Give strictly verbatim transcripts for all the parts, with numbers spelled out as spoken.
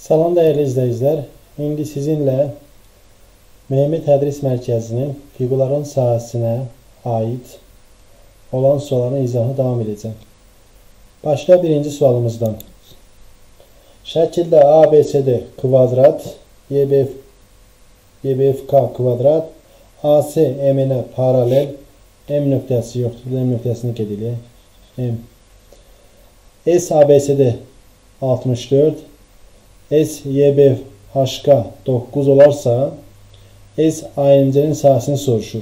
Salam değerli izleyiciler. İndi sizinle Mehmet Tədris Mərkəzinin fiqurların sahəsinə ait olan sualların izahına devam edeceğim. Başla birinci sualımızdan. Şəkildə A B C D kvadrat, Y B F K kvadrat, A C M-nə paralel, M nöqtəsi yoxdur. M nöqtəsini qeyd edək. M. S A B C D altmış dörd, S Y B H K dokuz olarsa S A M C'nin sahəsini soruşur.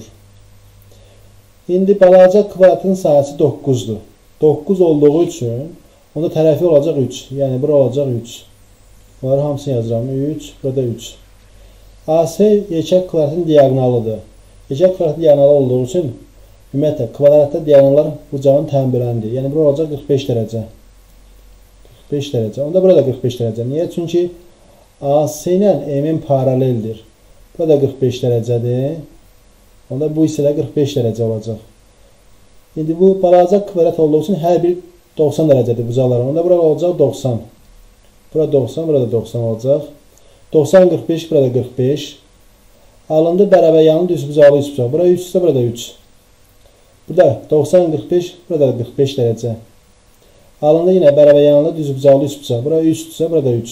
İndi balaca kvadratın sahəsi doqquzdur. doqquz olduğu üçün onda tərəfi olacaq üç. Yəni bura olacaq üç. Bunları hamısını yazıram. üç, burada üç. A C yekək kvadratın diagonalıdır. Yekək kvadratın diagonalı olduğu üçün ümumiyyətlə kvadratda diagonallar bucağın təmbirəndir. Yəni bura olacaq qırx beş dərəcə. qırx beş dərəcə. Onda burada qırx beş dərəcə. Niyə? Çünki A C ilə M-in paraleldir. Burada qırx beş dərəcədir. Onda bu hissədə qırx beş dərəcə olacaq. İndi bu balaca kvadrat olduğu üçün hər bir doxsan dərəcədir bucaqların. Onda burada olacaq doxsan. Burada doxsan, burada doxsan olacaq. doxsan, qırx beş, burada qırx beş. Alındı bərabər yanı düz bucaqlı üç bucaq. Burada üç ise burada üç. Burada doxsan, qırx beş, burada qırx beş dərəcə. Alındı yine bərabər yanlı düz bucaqlı üç bucaq. Burada üç ise burada üç.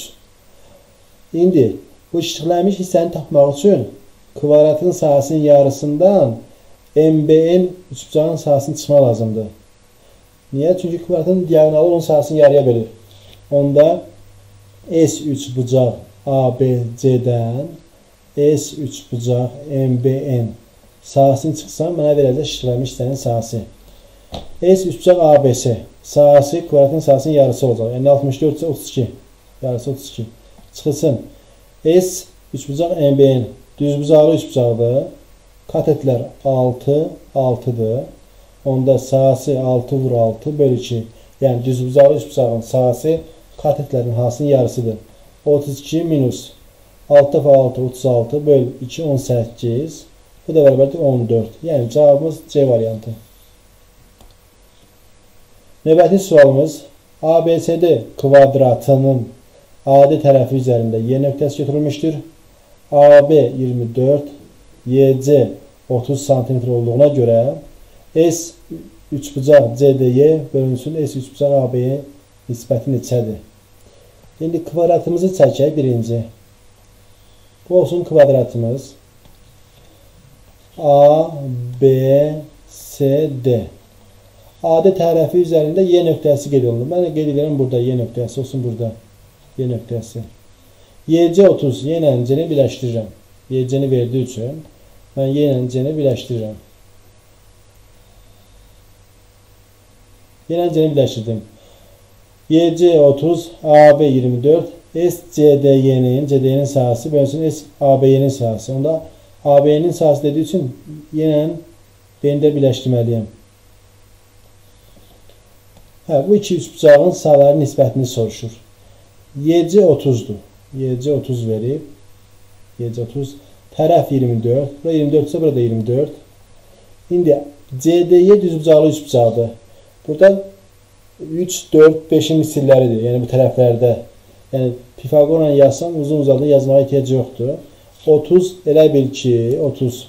İndi bu işlənmiş hissəni tapmaq üçün kvadratın sahəsinin yarısından M B N üçbucağın sahəsini çıxmaq lazımdır. Niyə? Çünki kvadratın diagonalı onun sahəsini yarıya bölür. Onda S üçbucaq A B C'dən S üçbucaq M B N sahəsini çıxsam mənə verəcək işlənmiş hissənin sahəsi. S üçbucaq A B C sahəsi kvadratın sahəsinin yarısı olacaq. Yəni altmış dörd ise otuz iki. Yarısı otuz iki. Çıxılsın. S üçbucaq M B N düzbucaqlı üçbucaqdır. Katetlər altı, altıdır. Onda sahəsi altı vur altı bölü iki. Yəni düzbucaqlı üçbucağın sahəsi katetlərin hansının yarısıdır. otuz iki minus altı dəfə altı, otuz altı böl iki, on səkkiz. Bu da bərabərdir on dörd. Yəni cavabımız C variantı. Növbəti sualımız A B C D kvadratının adi tərəfi üzərində Y nöqtəsi götürülmüşdür. A B iyirmi dörd, Y C otuz santimetr olduğuna görə S üçbucaq C D Y bölünsün S üçbucaq A B'ye nisbəti neçədir? İndi kvadratımızı çəkək birinci. Bu olsun kvadratımız. A, B, C, D. Adi tərəfi üzərində Y nöqtəsi qeyd olunur. Mən qeyd edirəm burada Y nöqtəsi olsun burada. Y nöqtəsi. Y C otuz. Y ilə C-ni birləşdirirəm. Y C-ni verdiyi üçün mən Y ilə C-ni birləşdirirəm. Y ilə C-ni birləşdirdim. Y C otuz, A B iyirmi dörd, S C D Y'nin, C D Y'nin sahəsi bölünsün S A B Y'nin sahəsi. Onda A B Y'nin sahəsi dediği üçün Y ilə B-ni də birləşdirməliyəm. Hə, bu iki üçbucağın sahələrinin nisbətini soruşur. Y C otuzdur. Y C otuz verib. Y C otuz. Tərəf iyirmi dörd. Burada iyirmi dörd ise burada iyirmi dörd. İndi C D Y düzbucaqlı üçbucaqdır. Burada üç, dörd, beşin misilləridir. Yəni bu tərəflərdə. Yəni Pifagorla yazsam uzun uzadı yazmağa ehtiyac yoxdur. otuz elə bil ki otuz.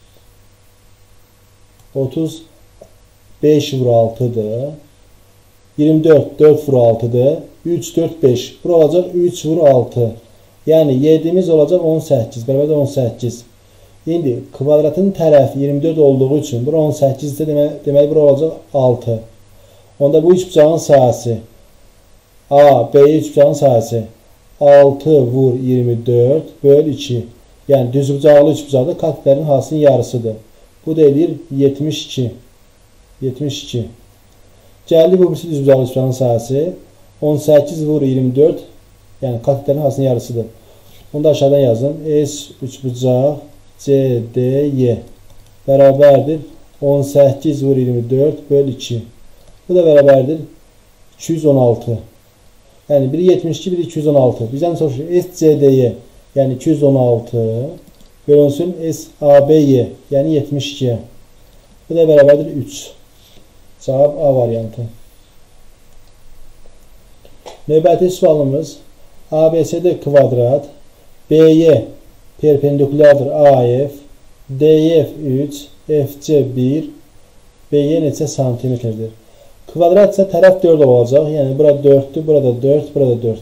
otuz beş vur altıdır. iyirmi dörd dörd vur altıdır. üç, dörd, beş. Bura olacaq üç vur altı. Yəni yedimiz olacaq on səkkiz. Bərabər on səkkiz. İndi kvadratın tərəfi iyirmi dörd olduğu üçün bura on səkkiz ise deməli, deməli bura olacaq altı. Onda bu üçbucağın sahəsi A, B üçbucağın sahəsi altı vur iyirmi dörd böl iki. Yəni düzbucaqlı üçbucaqda katetlərin hansının yarısıdır. Bu da eləyir yetmiş iki. yetmiş iki. Gəldi bu birisi düzbucaqlı üçbucağın sahəsi on səkkiz vur iyirmi dörd. Yəni katetlərin hansının yarısıdır. Onu da aşağıdan yazın. S üçbucaq C D Y bərabərdir on səkkiz vur iyirmi dörd böl iki. Bu da bərabərdir iki yüz on altı. Yəni biri yetmiş iki, biri iki yüz on altı. Bizdən soruşur S C D Y yəni iki yüz on altı bölünsün S A B Y yəni yetmiş ikiyə. Bu da bərabərdir üç. Cavab A variantı. Növbəti sualımız A B C D kvadrat B'ye perpendikulardır A F D F üç F C bir B'ye neçə santimetrdir? Kvadrat ise taraf dörd olacaq. Yani burada dörddür, burada dörd, burada dörd.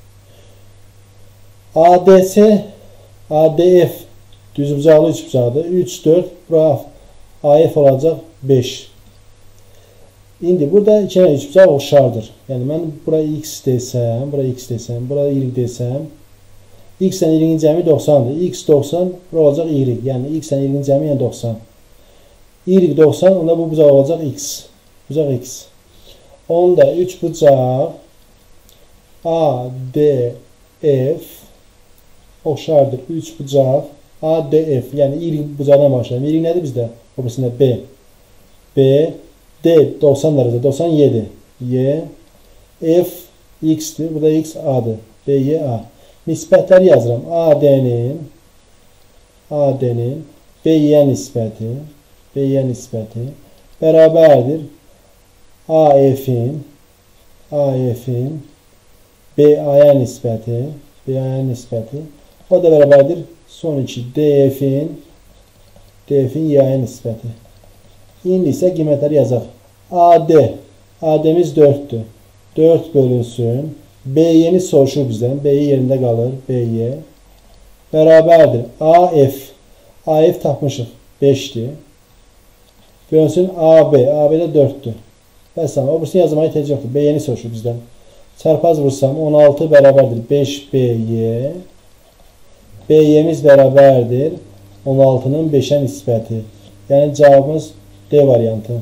A D C A D F düzbucaqlı üçbucaqdır. üç, dörd, bura A F olacaq beş. İndi burada iki dənə üçbucaq oxşardır. Yəni mən bura x desəm, bura x desəm, bura y desəm, x ilə y-nin cəmi doxsandır. X doxsan, bura olacaq y. Yəni x ilə y-nin cəmi yəni doxsan. Y doxsan, onda bu bucaq olacaq x. Bucaq x. Onda üç bucaq A D F oxşardır. üç bucaq A D F. Yəni y bucaqdan başlayalım. Y nədir bizdə? O birisində B. B D doksan dərəcə, doksan yedi. Y F x'dir. Burada x A'dır. B Y A. Nisbətləri yazıram. A D'nin A D'nin B Y nisbəti B Y nisbəti bərabərdir A F'in A F'in B A'ya nisbəti B A'ya nisbəti o da bərabərdir son iki D F'in D F'in Y-yə nisbəti. İndi isə qiymətləri yazaq. A D A D'miz dörddür. dörd bölünsün. B Y'ni soruşur bizdən. B Y yerində qalır. B Y bərabərdir. A F A F tapmışıq. beşdir. Bölünsün A B. A B'də dörddür. Bəs o birisini yazmaya ehtiyac yoxdur. B Y'ni soruşur bizdən. Çarpaz vursam on altı bərabərdir. beş B Y. B Y'miz bərabərdir. on altının beşə nisbəti. Yəni cavabımız D variantı.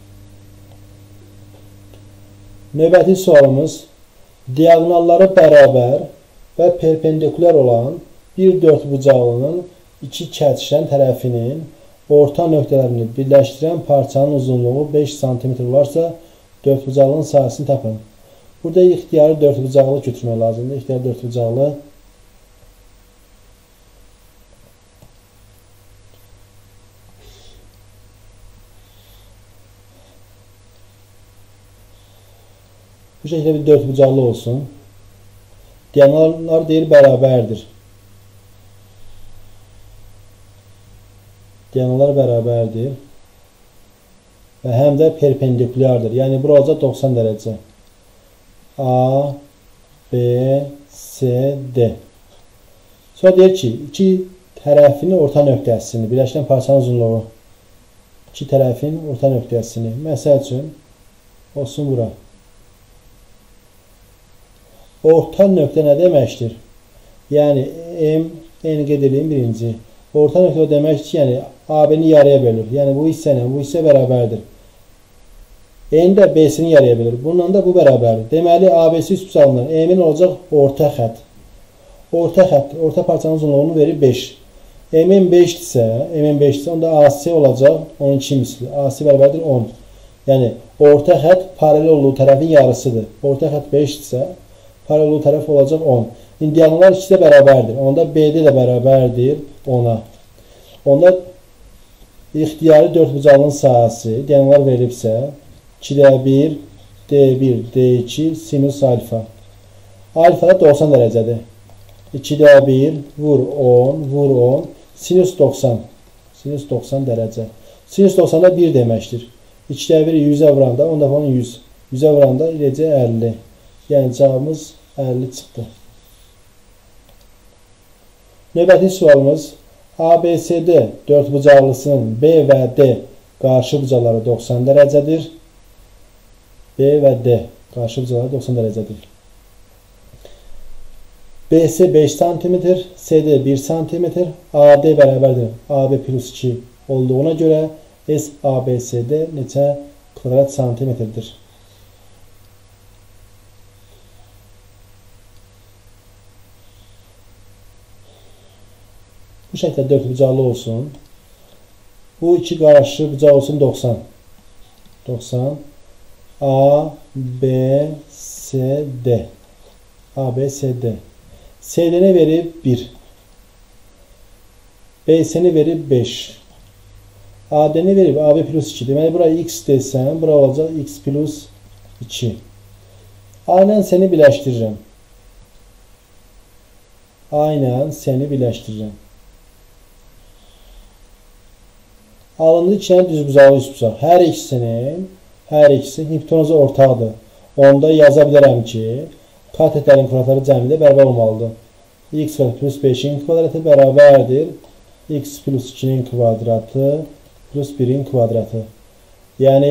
Növbəti sualımız diagonalları bərabər və perpendikulyar olan bir dördbucaqlının iki kəsişən tərəfinin orta nöqtələrini birləşdirən parçanın uzunluğu beş santimetr varsa dördbucaqlının sahəsini tapın. Burada ixtiyarı dördbucaqlı götürmək lazımdır. İxtiyarı dördbucaqlı bu şəkildə bir dördbucaqlı olsun. Diagonallar deyir bərabərdir. Diagonallar bərabərdir. Və həm də perpendikulyardır. Yəni bura olacaq doxsan dərəcə. A, B, C, D. Sonra deyir ki, iki tərəfinin orta nöqtəsini, birləşən parçanın uzunluğu, iki tərəfin orta nöqtəsini, məsəl üçün, olsun bura. Orta nöqtə nə deməkdir? Yəni, M, N qeyd edeyim birinci. Orta nöqtə o deməkdir ki, yəni A B'ni yarıya bölür. Yəni, bu hissə ilə, bu hissə bərabərdir. N də B'sini yarıya bölür. Bununla da bu bərabərdir. Deməli, A B C üstbucağından M-in olacaq orta xətt. Orta xətt, orta parçanın uzunluğunu verir beş. M-in beşdirsə, M-in beşdirsə, onda A C olacaq on iki misli. A C bərabərdir on. Yəni, orta xətt paralel olduğu tərəfin yarısıdır. Orta xətt beşdirsə, paralel olduğu tərəf olacaq on. İndi diagonallar ikisi də bərabərdir. Onda B D də bərabərdir ona. Onda ixtiyari dördbucaqlının sahəsi diagonallar verilibsə iki D bir, D bir, D iki, sinus alfa. Alfa da doxsan dərəcədir. iki D bir, vur on, vur on, sinus doxsan. Sinus doxsan dərəcə. Sinus doxsanda bir deməkdir. iki D biri yüzə vuranda, on dəfə onun yüz. yüzə vuranda eləcə əlli. Yəni cavabımız əlli çıxdı. Növbəti sualımız A B C D dördbucaqlısının B və D qarşı bucaqları doxsan dərəcədir. B və D qarşı bucaqları doxsan dərəcədir. B C beş santimetr, C D bir santimetr, A D bərabərdir A B plus iki olduğuna görə S A B C D neçə kvadrat santimetrdir? Bu şəkildə dördbucaqlı olsun. Bu iki qarşı bucaq olsun doxsan. doxsan. A, B, C, D. A, B, C, D. C D'ni verib bir. B C'ni verib beş. A D'ni verib A B plus iki. Deməli, bura X desəm, bura olacaq X plus iki. A ilə C'ni birləşdirirəm. A ilə C-ni birləşdirirəm. Alındı iki dənə düzbucaqlı üçbucaq. Hər ikisinin, hər ikisi hipotenuzu ortaqdır. Onda yaza bilərəm ki, katetlərin kvadratları cəmi də bərabər olmalıdır. X kvadrat plus beşin kvadratı bərabərdir. X plus ikinin kvadratı plus birin kvadratı. Yəni,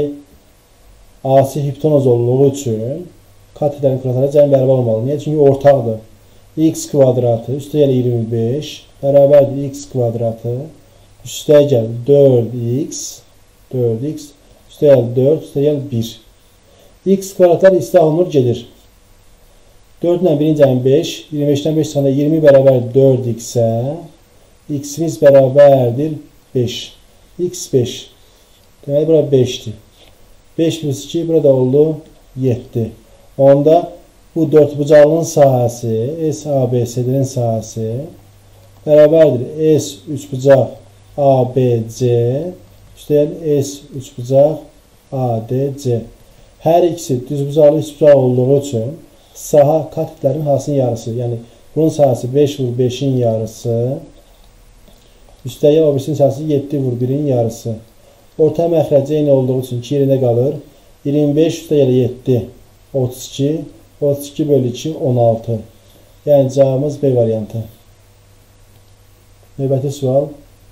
A C hipotenuz olduğu üçün katetlərin kvadratları cəmi bərabər olmalıdır. Niyə? Çünki ortaqdır. X kvadratı üstə gəl iyirmi beş bərabərdir X kvadratı üstə gəl dörd x dörd x üstə gəl dörd üstə gəl bir. X kvadratlar istilah olunur gedir. dörd ilə birin cəmi beş, iyirmi beşdən beş sonra iyirmi bərabər dörd x-ə, x-imiz bərabərdir beş. X beş. Deməli, bura beşdir. beş plus iki, burada oldu yeddi. Onda bu dördbucağlının sahəsi, S A B C-nin sahəsi bərabərdir S üçbucaq A B C üstə S üçbucaq A D C. Hər ikisi düzbucaqlı üçbucaq olduğu üçün saha katetlərin hansının yarısı, yəni bunun sahəsi beş vur beşin yarısı, üstəyə o birisinin sahəsi yeddi vur birin yarısı. Orta məxrəci eyni olduğu üçün iki yerində qalır. iyirmi beş üstə gələ yeddi, otuz iki, otuz iki bölü iki, on altı. Yəni cavabımız B variantı. Növbəti sual.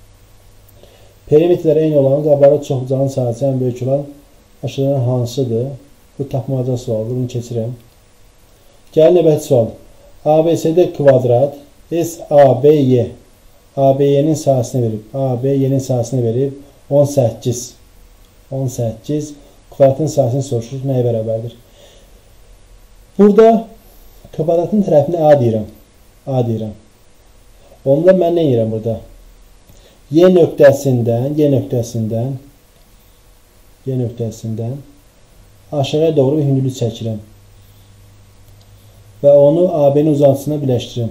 Perimetrləri eyni olan qabları çoxbucağın sahəsi ən böyük olan aşağıdan hansıdır? Bu tapmaca sualı. Bunu keçirəm. Gəlin növbəti sual. A B C D kvadrat S A B Y A B Y'nin sahəsini verib. A B Y'nin sahəsini verib on səkkiz. on səkkiz kvadratın sahəsini soruşur. Nəyə bərabərdir? Burada kvadratın tərəfini A deyirəm. A deyirəm. Onda mən nə edirəm burada? Y nöqtəsindən, Y nöqtəsindən, Y nöqtəsindən aşağıya doğru bir hündürlük çəkirəm. Və onu A B'nin uzantısına birləşdirirəm.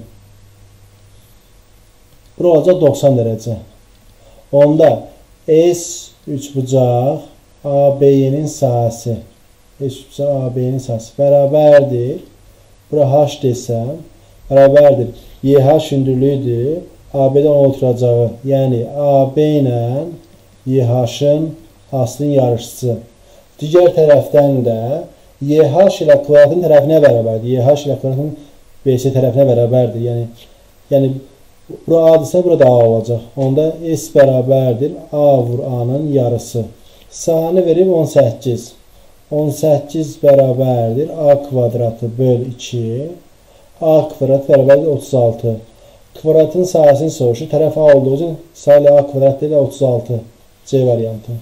Bura olacaq doxsan dərəcə. Onda S üçbucaq A B Y'nin sahəsi, S üçbucaq A B Y'nin sahəsi bərabərdir. Bura H desəm, bərabərdir. Y H hündürlüyüdür. A B'də onu oturacağı. Yəni A B ilə Y H'ın aslının yarışçısı. Digər tərəfdən də Y H ilə kvadratın tərəfinə bərabərdir. Y H ilə kvadratın B C tərəfinə bərabərdir. Yəni, yəni bura A'dırsa burada A olacaq. Onda S bərabərdir. A vur A'nın yarısı. Sahəni verib on səkkiz. on səkkiz bərabərdir. A kvadratı böl iki. A kvadrat bərabərdir otuz altı. Kvadratın sahəsini soruşur. Tərəf A olduğu üçün sayılı A kvadrat ilə otuz altı. C variantı.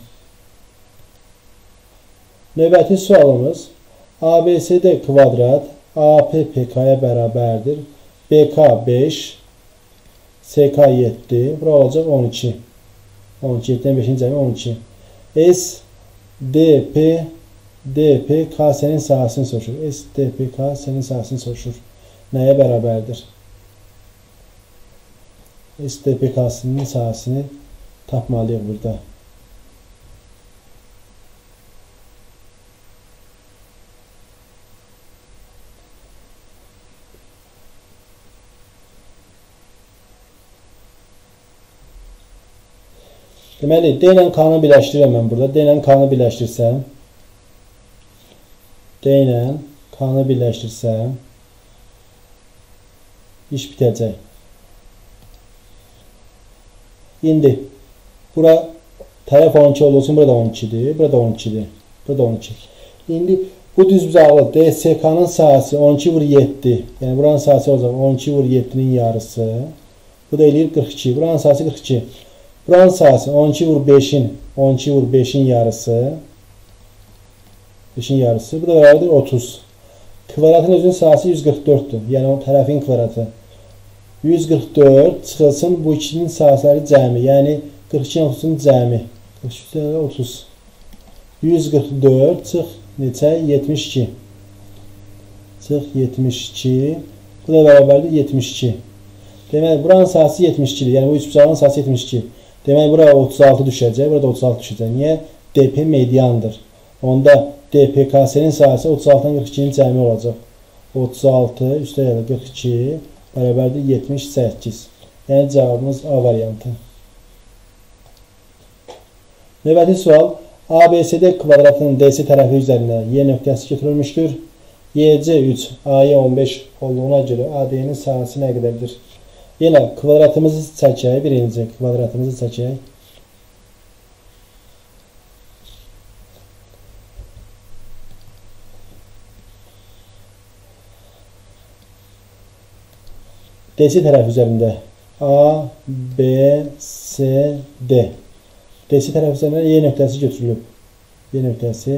Növbəti sualımız A B C D kvadrat A P P K'ya bərabərdir. B K beş, S K yeddi. Bura olacaq on iki. on iki, yeddidən beşin cəmi on iki. S D P D P K S'nin sahəsini soruşur. S D P K S'nin sahəsini soruşur. Nəyə bərabərdir? S D P K S'nin sahəsini tapmalıyıq burada. Deməli, D ilə K-nı birləşdirirəm mən burada. D ilə K-nı birləşdirsəm, D ilə K-nı birləşdirsəm, iş bitəcək. İndi, bura tərəf on iki olduğu üçün burada on ikidir, burada on ikidir, burada on iki. İndi bu düzbucaqlı D S K-nın sahəsi on iki vur yeddi. Yəni, buranın sahəsi olacaq on iki vur yeddinin yarısı. Bu da eləyir qırx iki. Buranın sahəsi qırx iki. Buranın sahəsi on iki vur beşin, on iki vur beşin yarısı. beşin yarısı. Bu da bərabərdir otuz. Kvadratın özünün sahəsi yüz qırx dörddür. Yəni o tərəfin kvadratı. yüz qırx dörd çıxılsın bu ikinin sahələri cəmi. Yəni qırx iki otuzun cəmi. qırx iki otuz. yüz qırx dörd çıx neçə? yetmiş iki. Çıx yetmiş iki. Bu da bərabərdir yetmiş iki. Deməli, buranın sahəsi yetmiş ikidir. Yəni bu üçbucağın sahəsi yetmiş iki. Deməli, buraya otuz altı düşəcək. Burada otuz altı düşəcək. Niyə? D P mediandır. Onda D P K S'nin sahəsi otuz altıdan qırx ikinin cəmi olacaq. otuz altı üstə gəlir qırx iki. bərabərdir yetmiş səkkiz. Yəni cavabımız A variantı. Növbəti sual. A B C D kvadratının D C tərəfi üzərinə Y nöqtəsi götürülmüşdür. Y C üç, A Y on beş olduğuna görə A D'nin sahəsi nə qədərdir? Yenə kvadratımızı çəkək, birinci kvadratımızı çəkək. D C tərəfi üzərində A, B, C, D. D C tərəfi üzərində Y nöqtəsi götürülüb. Y nöqtəsi.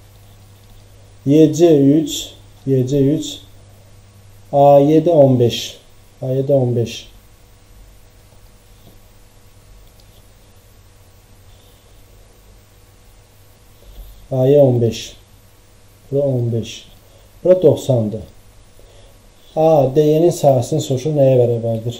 Y C üç, Y C üç, A Y də on beş. A Y də on beş. A Y on beş. Bura on beş. Bura doxsandır. A, D Y'nin sahəsinin soruşur nəyə bərabərdir?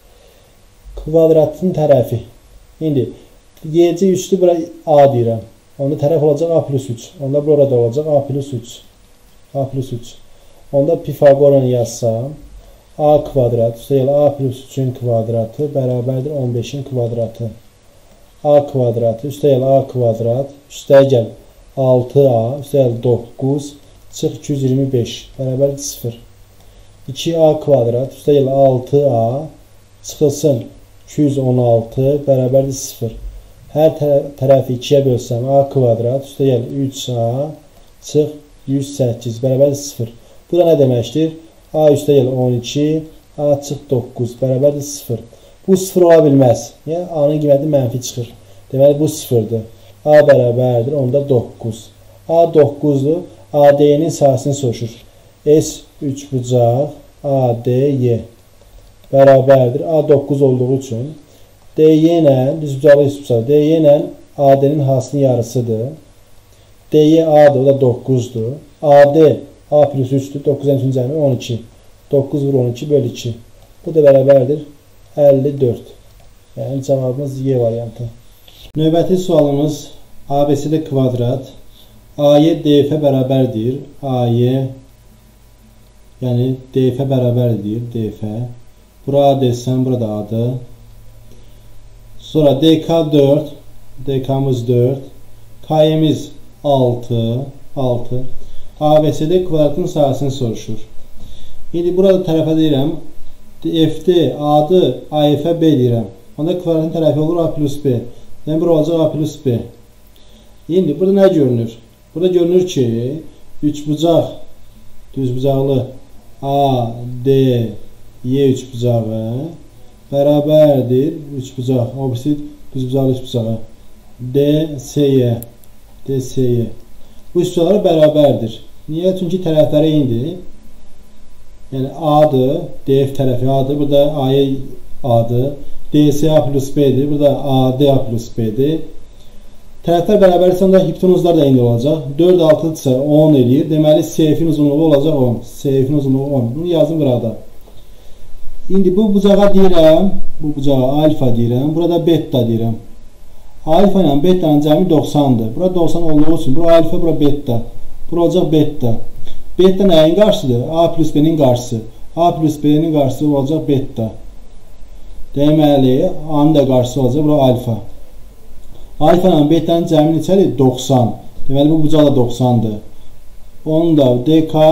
Kvadratın tərəfi. İndi Y C üçdür, bura A deyirəm. Onda tərəf olacaq A plus üç. Onda burada olacaq A plus üç. A plus üç. Onda Pifagorun yazsam A kvadrat üstəgəl A plus üçün kvadratı bərabərdir on beşin kvadratı. A kvadratı üstəgəl A kvadrat üstəgəl altı A üstəgəl doqquz çıx iki yüz iyirmi beş bərabərdir sıfır. iki A kvadrat üstəgəl altı A çıxılsın iki yüz on altı bərabərdir sıfır. Hər tərəfi ikiyə bölsəm A kvadrat üstəgəl üç A çıx yüz səkkiz bərabərdir sıfır. Bu da nə deməkdir? A üstəgəl on iki A çıx doqquz bərabərdir sıfır. Bu sıfır ola bilməz. Yəni A'nın qiyməti mənfi çıxır. Deməli bu sıfırdır. A bərabərdir onda doqquz. A doqquzdur. A D Y'nin sahəsini soruşur. S üç bucaq A D Y bərabərdir. A doqquz olduğu üçün D Y ilə düz bucaqlı üç bucaq. D Y ilə A D'nin hasının yarısıdır. D Y A'dır, o da doqquzdur. A D A plus üçdür. doqquzun üçüncü cəmi on iki. doqquz vur on iki böl iki. Bu da bərabərdir əlli dörd. Yəni cavabımız Y variantı. Növbəti sualımız A B C D kvadrat A Y D F bərabərdir. A Y yəni D F bərabərdir. D F. Bura A desəm, burada A'dır. Sonra D K dörd. D K'mız dörd. K Y'miz altı. altı. A B C D kvadratın sahəsini soruşur. İndi burada tərəfə deyirəm. F D A'dır. A F B deyirəm. Onda kvadratın tərəfi olur A plus B. Yəni bura olacaq A plus B. İndi burada nə görünür? Burada görünür ki üç bucaq düz bucaqlı A D Y üç bucağı bərabərdir üç bucaq. Obisit düz bucaqlı üç bucağı. D C Y D C Y. Bu üç bucaqlar bərabərdir. Niyə? Çünki tərəfləri indi. Yəni A'dır. D F tərəfi A'dır. Burada A Y A'dır. D C A plus B'dir. Burada A D A plus B'dir. Tərəflər bərabərsə onda hipotenuzlar da indi olacaq. dörd altıdırsa on eləyir. Deməli C F'in uzunluğu olacaq on. C F'in uzunluğu on. Bunu yazdım qıraqda. İndi bu bucağa deyirəm. Bu bucağa alfa deyirəm. Burada beta deyirəm. Alfa ilə beta'nın cəmi doxsandır. Bura doxsan olduğu üçün bura alfa, bura beta. Bura olacaq beta. Beta nəyin qarşısıdır? A plus B'nin qarşısı. A plus B'nin qarşısı olacaq beta. Deməli A'nın da qarşısı olacaq bura alfa. Alfa ilə beta'nın cəmi neçədir? doxsan. Deməli bu bucaq da doxsandır. Onun da D K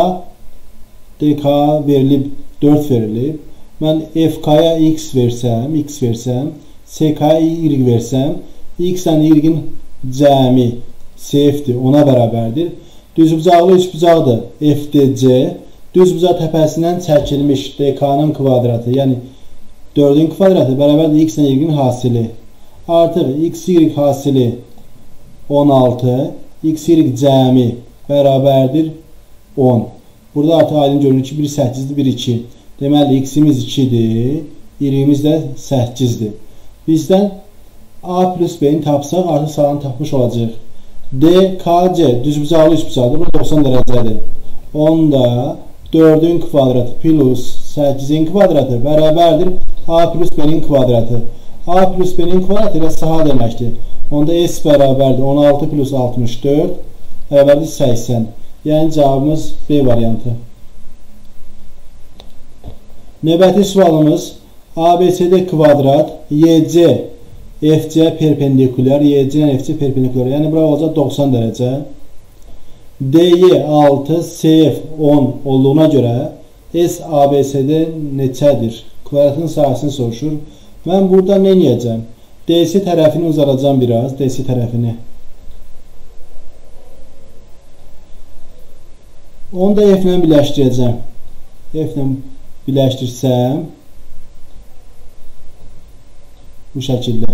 D K verilib dörd verilib. Mən F K'ya X versəm, X versəm, C K'ya Y versəm, X ilə Y-in cəmi C F'dir, ona bərabərdir. Düz bucaqlı üç bucaqdır. F D C. Düz bucaq təpəsindən çəkilmiş D K'nın kvadratı, yəni dördün kvadratı bərabərdir X ilə Y-in hasili. Artıq X Y hasili on altı, X Y cəmi bərabərdir on. Burada artıq aydın görünür ki, biri səkkizdir, biri iki. Deməli, X'imiz ikidir, Y-imiz də səkkizdir. Bizdən A plus B'ni tapsaq, artıq sağını tapmış olacaq. D K C düz bucaqlı üç bucaqdır, burada doxsan dərəcədir. Onda dördün kvadratı plus səkkizin kvadratı bərabərdir A plus B'nin kvadratı. A plus B'nin kvadratı ilə saha deməkdir. Onda S bərabərdir on altı plus altmış dörd bərabərdir səksən. Yəni cavabımız B variantı. Növbəti sualımız A B C D kvadrat, Y C F C perpendikulyar, Y C F C perpendikulyar. Yəni bura olacaq doxsan dərəcə. D Y altı, C F on olduğuna görə S A B C D neçədir? Kvadratın sahəsini soruşur. Mən burada nə edəcəm? D C tərəfini uzadacağım biraz. D C tərəfini. Onu da F ilə birləşdirəcəm. F ilə birləşdirsəm bu şəkildə.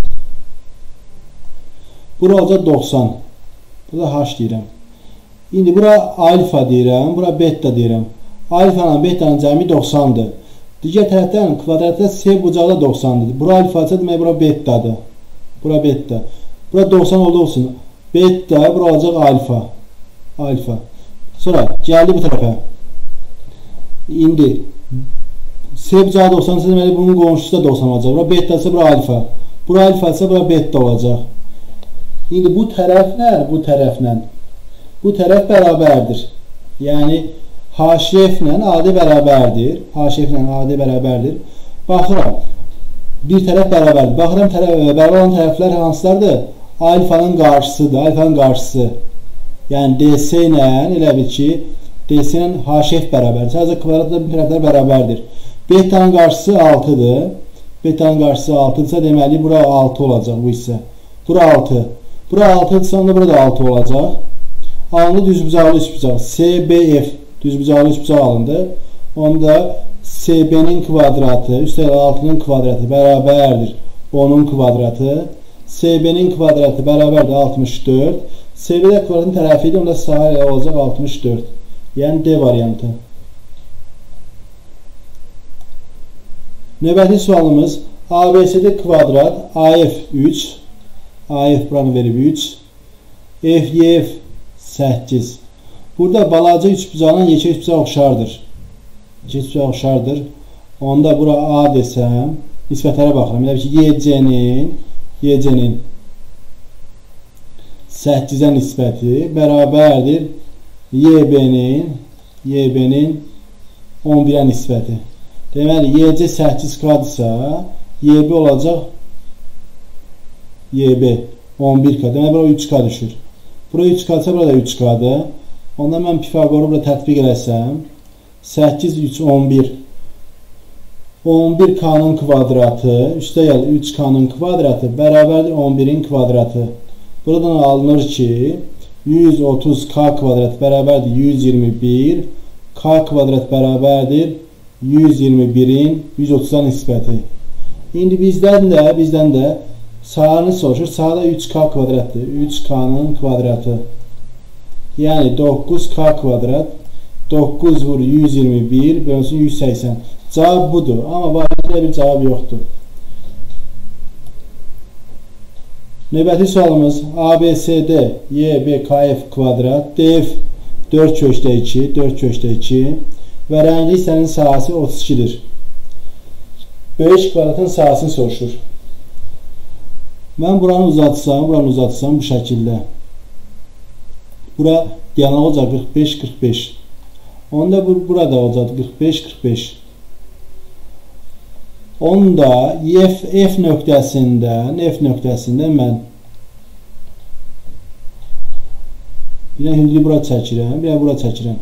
Bura olacaq doxsan. Burada H deyirəm. İndi bura alfa deyirəm. Bura beta deyirəm. Alfa ilə betanın cəmi doxsandır. Digər tərəfdən kvadratda C bucaqda doxsandır. Bura alfa demək bura betadır. Bura beta. Bura doxsan olduğu üçün beta, bura olacaq alfa. Alfa. Sonra gəldi bu tərəfə. İndi C bucağı doxsan deməli bunun qonşusu da doxsan olacaq. Bura beta ise bura alfa. Bura alfa ise bura beta olacaq. İndi bu tərəflə, bu tərəflə bu tərəf bərabərdir. Yəni H F ilə A D bərabərdir. H F ilə A D bərabərdir. Baxıram. Bir tərəf bərabərdir. Baxıram tərəf, bərabər olan tərəflər hansılardır? Alfanın qarşısıdır. Alfanın qarşısı. Yəni D C ilə elə bil ki D C ilə H F bərabərdir. Sadəcə kvadratda bir tərəflər bərabərdir. Beta'nın qarşısı altıdır. Beta'nın qarşısı altıdırsa deməli bura altı olacaq bu hissə. Bura altı. Bura altıdırsa onda burada altı olacaq. Alındı düzbucaqlı üçbucaq. C B F düzbucaqlı üçbucaq alındı. Onda C B'nin kvadratı üstəlik altının kvadratı bərabərdir onun kvadratı. C B'nin kvadratı bərabərdir altmış dörd. C B kvadratın tərəfi idi. Onda sahə olacaq altmış dörd. Yəni D variantı. Növbəti sualımız A B C D kvadrat A F üç. A F buranı verib üç. F Y F səkkiz. Burada balaca üçbucağla yekə üçbucaq oxşardır. Yekə üçbucaq oxşardır. Onda bura A desəm, nisbətlərə baxıram. Elə ki Y C'nin Y C'nin səkkizə nisbəti bərabərdir Y B'nin Y B'nin on birə nisbəti. Deməli Y C səkkiz kadırsa Y B olacaq Y B on bir K. Deməli bura üç K düşür. Bura üç K'sa burada üç K'dır. Onda mən Pifagoru burada tətbiq eləsəm səkkiz, üç, on bir on bir K'nın kvadratı üstəgəl üç K'nın kvadratı bərabərdir on birin kvadratı. Buradan alınır ki yüz otuz K kvadrat bərabərdir yüz iyirmi bir. K kvadrat bərabərdir yüz iyirmi birin yüz otuza nisbəti. İndi bizdən də bizdən də sahəni soruşur. Sahada üç K kvadratdır. üç K'nın kvadratı. Yəni doqquz K kvadrat doqquz vur yüz iyirmi bir bölünsün yüz səksən. Cavab budur. Amma variantda bir cavab yoxdur. Növbəti sualımız A B C D Y B K F kvadrat D F dörd köşdə iki dörd köşdə iki və rəngli hissənin sahəsi otuz ikidir. Böyük kvadratın sahəsini soruşur. Mən buranı uzatsam, buranı uzatsam bu şəkildə. Bura diagonal olacaq qırx beş qırx beş. Onda bu burada olacaq qırx beş qırx beş. Onda F, F nöqtəsindən F nöqtəsindən mən bir də hündürlüyü bura çəkirəm, bir də bura çəkirəm.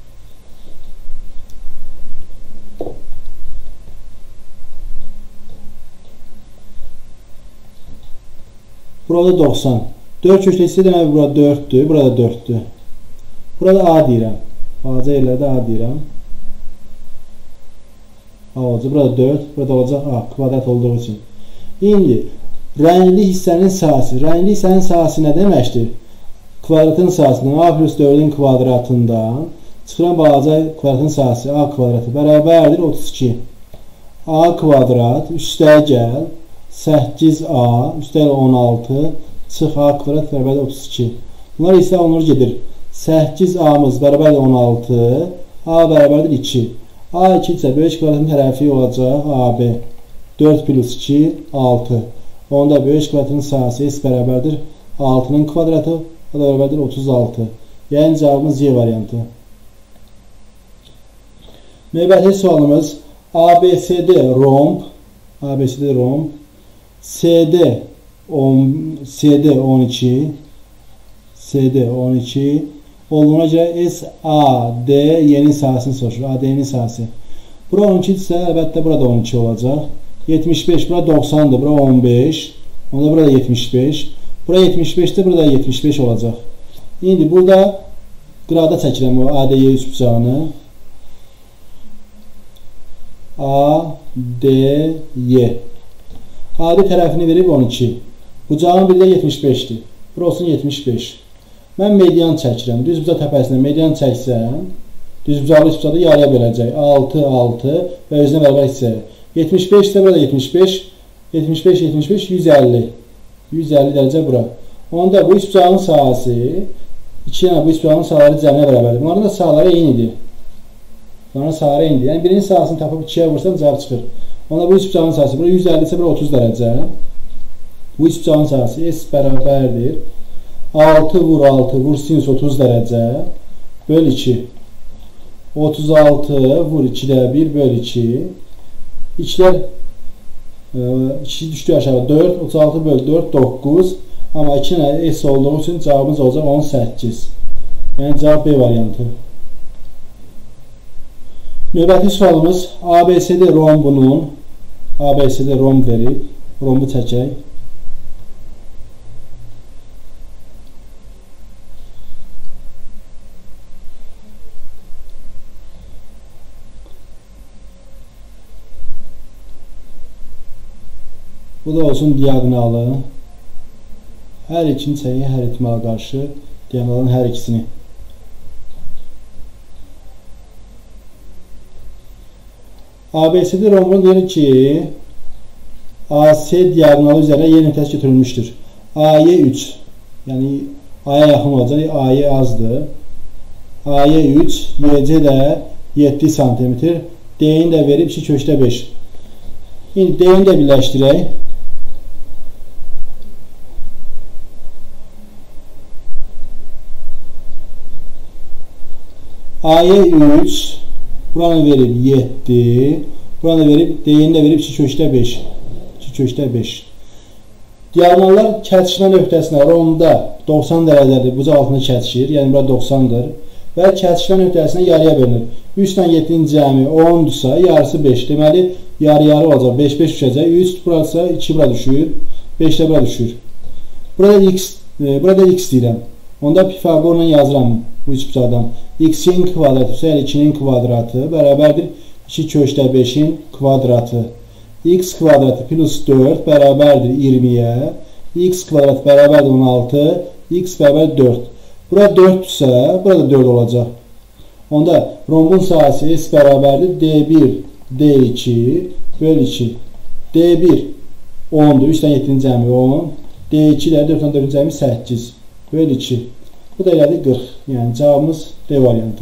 Burada doxsan. dörd köşdə isə demək burada dörddür, burada dörddür. Burada A deyirəm. Balaca yerlərdə A deyirəm. A olacaq. Burada dörd, burada olacaq A kvadrat olduğu üçün. İndi rəngli hissənin sahəsi. Rəngli hissənin sahəsi nə deməkdir? Kvadratın sahəsindən A plus dördün kvadratından çıxıran balaca kvadratın sahəsi A kvadratı bərabərdir otuz iki. A kvadrat üstəgəl səkkiz A üstəgəl on altı çıx A kvadrat bərabərdir otuz iki. Bunlar isə onur gedir. səkkiz A'mız bərabərdir on altı. A bərabərdir iki. A iki isə böyük kvadratın tərəfi olacaq A B. dörd plus iki altı. Onda böyük kvadratın sahəsi S bərabərdir altının kvadratı. O da bərabərdir otuz altı. Yəni cavabımız Y variantı. Növbəti sualımız A B C D romb, A B C D romb, C D C D on iki, C D on iki olduğuna görə S A D y'nin sahəsini soruşur. A D'nin sahəsi. Bura on iki isə əlbəttə burada on iki olacaq. yetmiş beş bura doksandır. Bura on beş. Onda burada yetmiş beş. Bura yetmiş beşdir. Burada yetmiş beş olacaq. İndi burada qıraqda çəkirəm o A D Y üçbucağını. A D Y. A D tərəfini verib on iki. Bucağın biri də yetmiş beşdir. Bura olsun yetmiş beş. Mən median çəkirəm. Düz bucaq təpəsində median çəksəm, düz bucaqlı üç bucaqda yarıya böləcək. altı, altı və özünə bərabər hissəyə. yetmiş beş isə burada yetmiş beş, yetmiş beş, yetmiş beş, yüz əlli. yüz əlli dərəcə bura. Onda bu üç bucağın sahəsi iki yana bu üç bucağın sahələri cəminə bərabərdir. Bunların da sahələri eynidir. Bunların sahələri eynidir. Yəni birinin sahəsini tapıb ikiyə vursam cavab çıxır. Onda bu üç bucağın sahəsi burada yüz əlli isə burada otuz dərəcə. Bu üç bucağın sahəsi S bərabərdir. altı vur altı vur sinüs otuz dərəcə böl iki. otuz altı vur ikidə bir böl iki. İkilər iki düşdü aşağı dörd. otuz altı böl dörd doqquz. Amma iki dənə S olduğu üçün cavabımız olacaq on səkkiz. Yəni cavab B variantı. Növbəti sualımız A B C D rombunun A B C D romb verib. Rombu çəkək. Bu da olsun diagonalı. Hər ikini çəyin, hər ihtimala qarşı diagonalın hər ikisini. A B C D rombunu deyir ki A C diagonalı üzərində Y nöqtəsi götürülmüşdür. A Y üç, yəni A'ya yaxın olacaq, A Y azdır. A Y üç, Y C də yeddi santimetr, D-ni də verib iki köşdə beş. İndi D-ni də birləşdirək. A Y üç, buranı verib yeddi, buranı verib, D-ni də verib iki köşdə beş. iki köşdə beş. Diagonallar kəsişmə nöqtəsinə rombda doxsan dərəcədir, bucaq altında kəsişir, yəni bura doxsandır və kəsişmə nöqtəsinə yarıya bölünür. üç ilə yeddinin cəmi ondursa, yarısı beş. Deməli, yarı-yarı olacaq, beş beş düşəcək. üç burası, iki bura düşür, beş də bura düşür. Burada x, e, burada x deyirəm. Onda Pifagorla yazıram bu üç bucaqdan. X-in kvadratı, yəni ikinin kvadratı bərabərdir iki köşdə beşin kvadratı. X kvadratı plus dörd bərabərdir iyirmiyə. X kvadrat bərabərdir on altı. X bərabər dörd. Bura dörddürsə, burada dörd olacaq. Onda rombun sahəsi S bərabərdir D bir, D iki böl iki. D bir ondur, üçdən yeddinin cəmi on. D iki də dörddən dördün cəmi səkkiz böl iki. Bu da elədir qırx. Yəni cavabımız D variantı.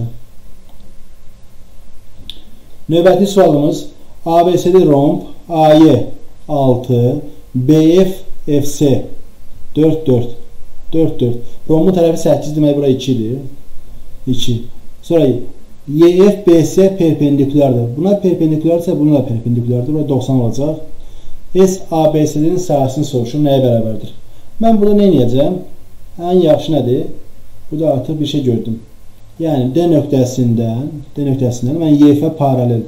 Növbəti sualımız A B C D romb A Y altı, B F F C dörd dörd dörd dörd. Rombun tərəfi səkkiz demək, bura ikidir. iki. Sonra Y F B C perpendikulardır. Buna perpendikularsa buna da perpendikulardır. Bura doxsan olacaq. S A B C D'nin sahəsini soruşur. Nəyə bərabərdir? Mən burada nə edəcəm? Ən yaxşı nədir? Burada artıq bir şey gördüm. Yəni D nöqtəsindən D nöqtəsindən mən Y F-ə paralel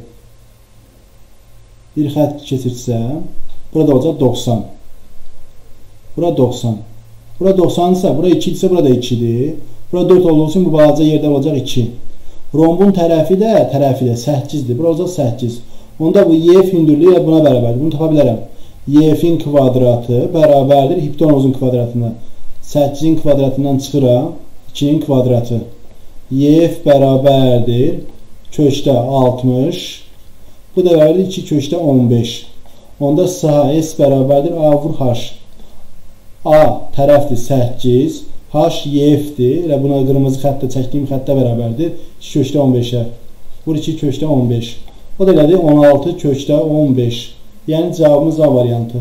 bir xətt keçirsəm, burada olacaq doxsan. Bura doxsan. Bura doxsan isə, bura iki isə, burada ikidir. Bura dörd olduğu üçün bu balaca yerdə olacaq iki. Rombun tərəfi də, tərəfi də səkkizdir. Bura olacaq səkkiz. Onda bu Y F hündürlüyü buna bərabərdir. Bunu tapa bilərəm. Y F'in kvadratı bərabərdir hipotenuzun kvadratına. səkkizin kvadratından çıxıram. ikinin kvadratı. Y F bərabərdir köşdə altmış. Bu da bərabərdir iki köşdə on beş. Onda sahə S bərabərdir A vur H. A tərəfdir səkkiz. H Y F'dir. Elə buna qırmızı xəttə çəkdiyim xəttə bərabərdir. iki köşdə on beşə. Vur iki köşdə on beş. O da elədir on altı köşdə on beş. Yəni cavabımız A variantı.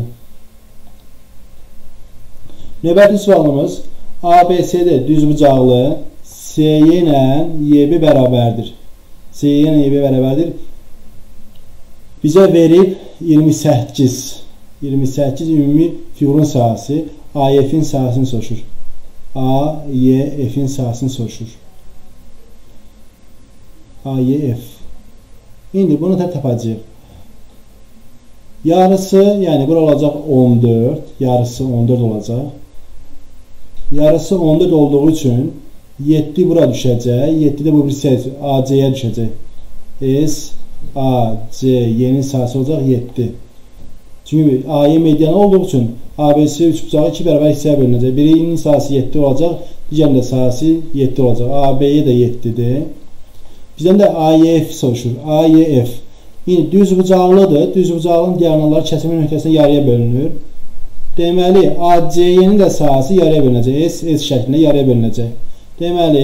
Növbəti sualımız A B C D düzbucaqlı C Y ilə Y B bərabərdir. C Y ilə Y B bərabərdir Bizə verib iyirmi səkkiz. iyirmi səkkiz ümumi fiqurun sahəsi. A Y F'in sahəsini soruşur. A Y F'in sahəsini soruşur. A Y F. İndi bunu da tapacağıq. Yarısı, yəni bura olacaq on dörd. Yarısı on dörd olacaq. Yarısı on dörd olduğu üçün yeddi bura düşəcək. yeddi də bu bir sayı A C'yə düşəcək. S A C Y'nin sahəsi olacaq yeddi. Çünki A Y medianı olduğu üçün A B C üç bucağı iki bərabər hissəyə bölünəcək. Birinin sahəsi yeddi olacaq, digərinin də sahəsi yeddi olacaq. A B'ye də yeddidir. Bizdən də A Y F soruşur. A Y F. Yəni düz bucaqlıdır. Düz bucaqlının diagonalları kəsmə nöqtəsində yarıya bölünür. Deməli A C Y'nin də sahəsi yarıya bölünəcək. S S şəklində yarıya bölünəcək. Deməli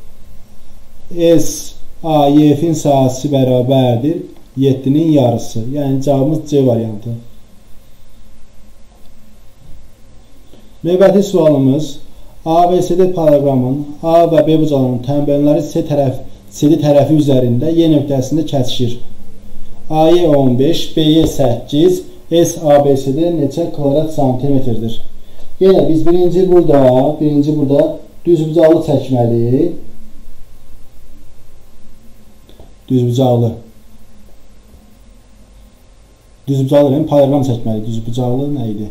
S A Y F'in sahəsi bərabərdir yeddinin yarısı. Yəni cavabımız C variantı. Növbəti sualımız A B C D paraqramın A və B bucağının tənbəlləri C tərəf C D tərəfi üzərində Y nöqtəsində kəsişir. A Y on beş, B Y səkkiz, S A B C D neçə kvadrat santimetrdir? Yenə biz birinci burada, birinci burada düz bucaqlı çəkməliyik. Düz bucaqlı. Düz bucaqlı ilə paraqram çəkməliyik. Düz bucaqlı nə idi?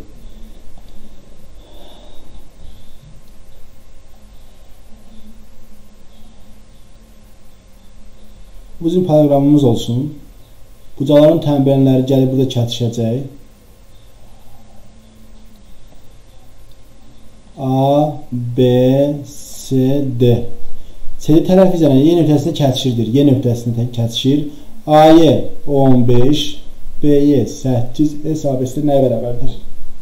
Bu bizim paraqramımız olsun. Bucaqların tənbəlləri gəlib burada kəsişəcək. A, B, C, D. C D tərəf üzərində Y nöqtəsində kəsişirdir. Y nöqtəsində kəsişir. A Y on beş, B Y səkkiz, S A B C D nəyə bərabərdir?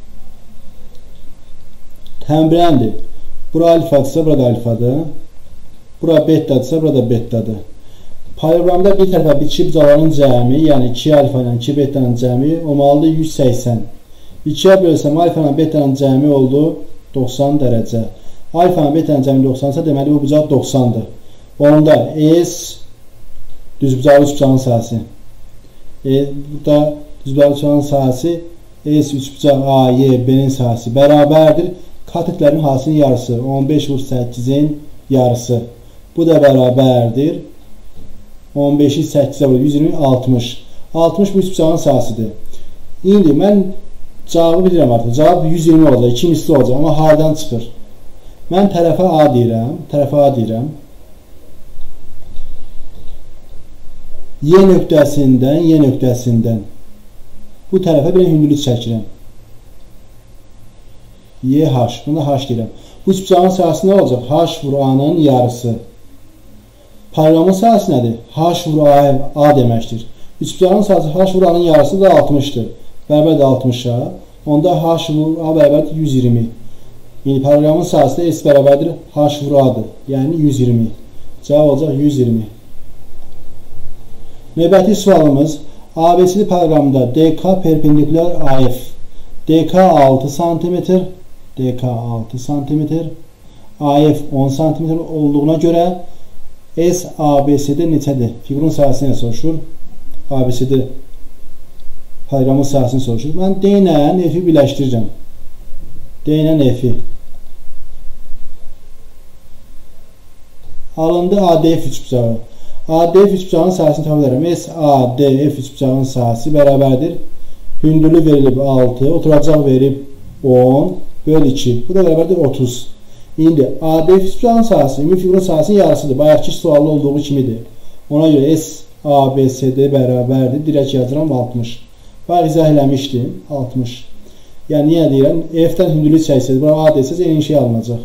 Tənbələndir. Bura alfadırsa, burada alfadır. Bura betadırsa, burada betadır. Paraqramda bir tərəfə iki bucaqların cəmi, yəni iki alfa ilə iki betanın cəmi olmalıdır yüz səksən. ikiyə bölsəm alfa ilə betanın cəmi oldu doxsan dərəcə. Alfa ilə betanın cəmi doxsansa deməli bu bucaq doxsandır. Onda S düz bucaqlı üç bucağın sahəsi. E, burada düz bucaqlı üç bucağın sahəsi S üç bucaq A Y B'nin sahəsi bərabərdir. Katiklərin hasının yarısı on beş vur səkkizin yarısı. Bu da bərabərdir. on beşi səkkizə vurur, yüz iyirmi, altmış. altmış bu üç bucağın sahəsidir. İndi mən cavabı bilirəm artıq. Cavab yüz iyirmi olacaq, iki misli olacaq. Amma hardan çıxır? Mən tərəfə A deyirəm. Tərəfə A deyirəm. Y nöqtəsindən, Y nöqtəsindən bu tərəfə bir hündürlük çəkirəm. Y H. Bunda H deyirəm. Bu üç bucağın sahəsi nə olacaq? H vur A-nın yarısı. Paraqramın sahəsi nədir? H vur A, A deməkdir. üç bucağın sahəsi H vur A-nın yarısı da altmışdır. Bərabərdir altmışa. Onda H vur A bərabərdir yüz iyirmi. Yəni paraqramın sahəsi də S bərabərdir H vur A-dır. Yəni yüz iyirmi. Cavab olacaq yüz iyirmi. Növbəti sualımız A B C D paraqramında D K perpendikulyar A F. D K altı santimetr, D K altı santimetr, A F on santimetr olduğuna görə S A B C D neçədir? Fiqurun sahəsini soruşur. A B C D paraqramın sahəsini soruşur. Mən D ilə F-i birləşdirirəm. D ilə F-i. Alındı A D F üç bucağı. A D F üç bucağın sahəsini tapa bilərəm. S A D F üç bucağın sahəsi bərabərdir. Hündürlük verilib altı, oturacaq verib on, böl iki. Bu da bərabərdir otuz. İndi A D F üç bucağın sahəsi, ümumi fiqurun sahəsinin yarısıdır. Bayaqki suallı olduğu kimidir. Ona görə S A B C D bərabərdir. Dirək yazıram altmış. Bayaq izah eləmişdim. altmış. Yəni yenə deyirəm, F-dən hündürlük çəksədir. Bura A desəz eyni şey alınacaq.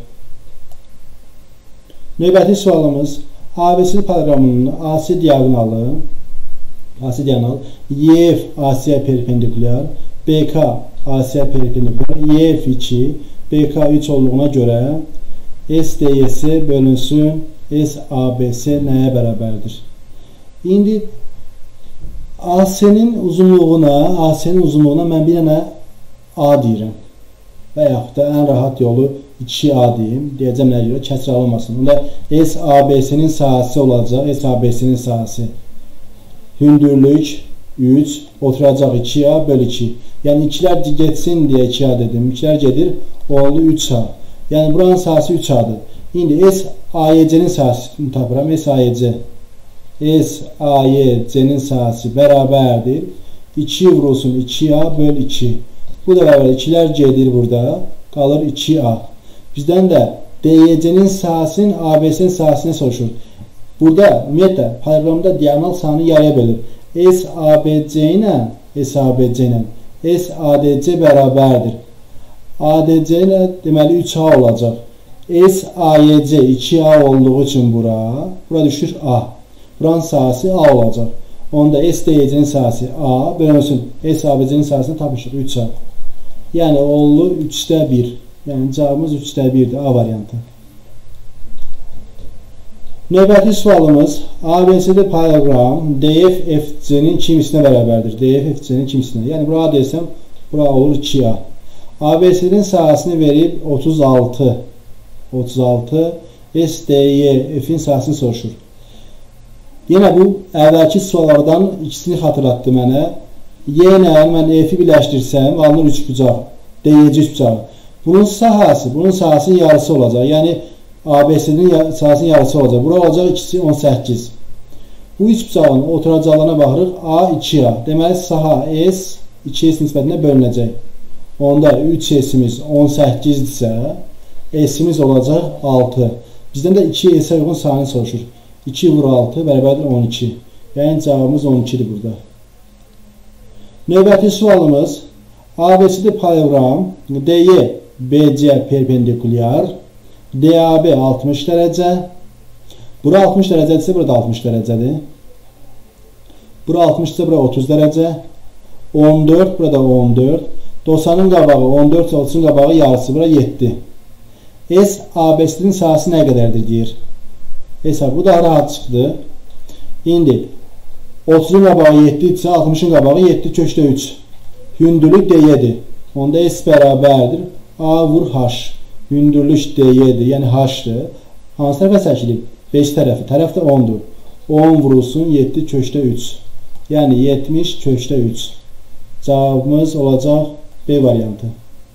Növbəti sualımız A B C D paraqramının A C diagonalı A C diagonal Y F A C perpendikulyar, B K A C perpendikulyar, Y F iki, B K üç olduğuna görə S D Y C bölünsün S A B C nəyə bərabərdir? İndi A C'nin uzunluğuna, A C'nin uzunluğuna mən bir dənə A deyirəm. Və yaxud da ən rahat yolu iki A deyim. Deyəcəm nəyə görə? Kəsr alınmasın. Bunda S A B C'nin sahəsi olacaq. S A B C'nin sahəsi. Hündürlük üç, Oturacaq iki A böl iki. Yəni ikilər getsin deyə iki A dedim. ikilər gedir. Oldu üç A. Yəni buranın sahəsi üç A'dır. İndi S A Y C'nin sahəsini tapıram. S A Y C. S A Y C'nin sahəsi bərabərdir. iki vurulsun iki A böl iki. Bu da bərabər. ikilər gedir burada. Qalır iki A. Bizdən də D Y C'nin sahəsinin A B C'nin sahəsini soruşur. Burada ümumiyyətlə paralelogramda diagonal sahanı yarıya bölür. S A B C ilə S A B C ilə S A D C bərabərdir. A D C ilə deməli üç A olacaq. S A Y C iki A olduğu üçün bura, bura düşür A. Buranın sahəsi A olacaq. Onda S D Y C'nin sahəsi A bölünsün. S A B C'nin sahəsini tapışıq üç A. Yəni oldu üçdə bir. Yəni cavabımız üçdə birdir. A variantı. Növbəti sualımız A B C D paralelogram D F F C'nin kimisinə bərabərdir. D F F C'nin kimisinə. Yəni bura A desəm, bura olur iki A. A B C'nin sahəsini verib otuz altı. otuz altı. S D Y F'in sahəsini soruşur. Yenə bu əvvəlki suallardan ikisini xatırlatdı mənə. Y ilə mən F'i birləşdirsəm, alınır üç bucaq. D Y C üç bucaq. Bunun sahəsi, bunun sahəsinin yarısı olacaq. Yəni A B C'nin sahəsinin yarısı olacaq. Bura olacaq ikisi on səkkiz. Bu üç bucağın oturacaqlarına baxırıq. A iki A. Deməli saha S iki S nisbətində bölünəcək. Onda üç S'imiz on səkkizdirsə, S'imiz olacaq altı. Bizdən də iki S'ə uyğun sahanı soruşur. iki vur altı bərabərdir on iki. Yəni cavabımız on ikidir burada. Növbəti sualımız A B C D paralelogram D Y B C perpendikulyar D A B altmış dərəcə. Bura altmış dərəcədirsə, burada altmış dərəcədir. Bura altmışdırsa, bura otuz dərəcə. on dörd, burada on dörd. doxsanın qabağı on dörd, otuzun qabağı yarısı, bura yeddi. S A B C'nin sahəsi nə qədərdir deyir. Hesab, bu daha rahat çıxdı. İndi otuzun qabağı yeddi isə altmışın qabağı yeddi köşdə üç. Hündürlük D Y'dir. Onda S bərabərdir. A vur H. Hündürlük D Y'dir. Yəni H'dır. Hansı tərəfə çəkilib? beş tərəfi. Tərəf də ondur. on vurulsun yeddi köşdə üç. Yəni yetmiş köşdə üç. Cavabımız olacaq B variantı.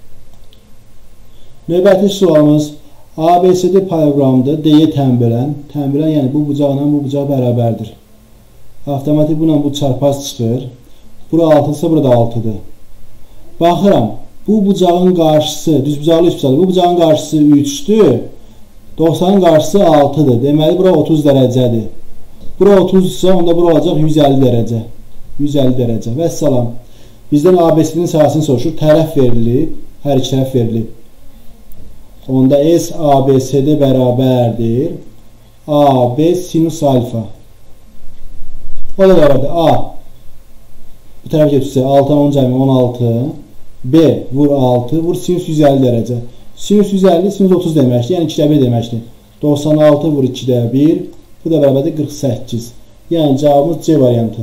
Növbəti sualımız A B C D paralelogramda D Y tənbölən. Tənbölən yəni bu bucaqla bu bucaq bərabərdir. Avtomatik bununla bu çarpaz çıxır. Bura altıdırsa, burada altıdır. Baxıram, bu bucağın qarşısı, düz bucaqlı üç bucaqlı, bu bucağın qarşısı üçdür. doxsanın qarşısı altıdır. Deməli, bura otuz dərəcədir. Bura otuzsa, onda bura olacaq yüz əlli dərəcə. yüz əlli dərəcə. Və salam. Bizdən A B C'nin sahəsini soruşur. Tərəf verilib, hər iki tərəf verilib. Onda S A B C D bərabərdir. A B sinus alfa. O da bərabərdir. A bu tərəf getirsə altı on cəmi on altı. B vur altı, vur sinus yüz əlli dərəcə. Sinus yüz əlli, sinus otuz deməkdir. Yəni ikidə bir deməkdir. doxsan altı vur ikidə bir. Bu da bərabərdir qırx səkkiz. Yəni cavabımız C variantı.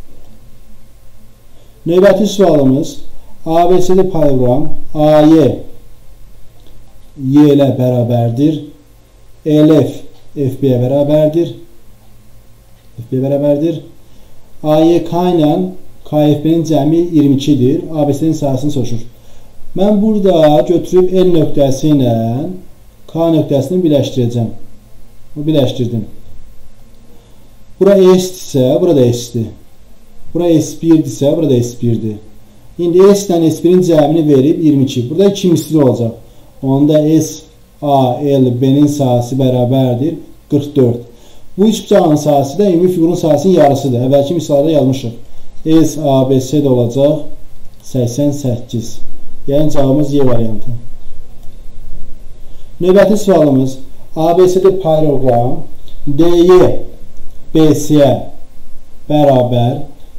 Növbəti sualımız A B C D paralelogram A Y Y ilə bərabərdir. L F F B-yə bərabərdir. F B bərabərdir. A Y K ilə K F B-nin cəmi iyirmi ikidir. A B C-nin sahəsini soruşur. Mən burada götürüb L nöqtəsi ilə K nöqtəsini birləşdirəcəm. Birləşdirdim. Bura S-dirsə, burada S-dir. Bura S bir-dirsə, burada S bir-dir. İndi S ilə S birin cəmini verib iyirmi iki. Burada iki misli olacaq. Onda S A L B-nin sahəsi bərabərdir qırx dörd. Bu üç bucağın sahəsi də ümumi fiqurun sahəsinin yarısıdır. Əvvəlki misalda yazmışıq. S A B C də olacaq səksən səkkiz. Yəni cavabımız Y variantı. Növbəti sualımız A B C D paralelogram D Y B C-yə bərabər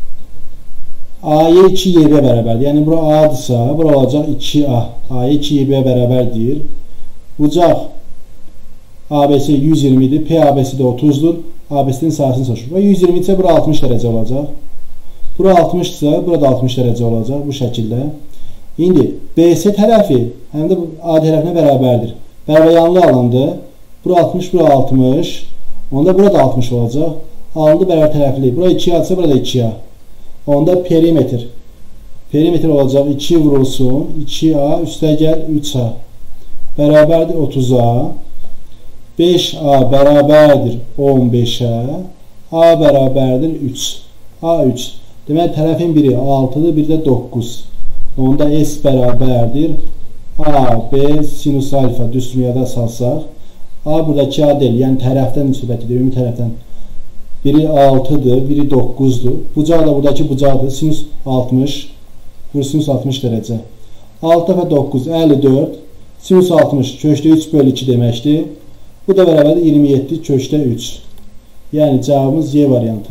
A Y iki Y B-yə bərabərdir. Yəni bura A-dırsa, bura olacaq iki A. A Y iki Y B-yə bərabərdir. Bucaq A B C yüz iyirmidir. P A B C-də otuzdur. A B C-nin sahəsini soruşur. Və yüz iyirmi isə bura altmış dərəcə olacaq. Bura altmışdırsa, burada altmış dərəcə olacaq bu şəkildə. İndi B C tərəfi həm də A tərəfinə bərabərdir. Bərabəryanlı alındı. Bura altmış, bura altmış. Onda burada altmış olacaq. Alındı bərabər tərəfli. Bura iki A-dırsa, burada iki A. Onda perimetr. Perimetr olacaq iki vurulsun iki A üstəgəl üç A bərabərdir otuz A. beş A bərabərdir on beşə. A bərabərdir üç. A üç. Demək tərəfin biri altıdır, biri də doqquz. Onda S bərabərdir A, B, sinus alfa düzlüyədə salsaq. A buradakı A deyil, yəni tərəfdən nisbətidir, ümumi tərəfdən. Biri altıdır, biri doqquzdur. Bucaq da buradakı bucaqdır, sinus altmış. Bu sinus altmış dərəcə. altı dəfə doqquz, əlli dörd. Sinus altmış, köşdə üç bölü iki deməkdir. Bu da bərabərdir iyirmi yeddi köşdə üç. Yəni cavabımız Y variantı.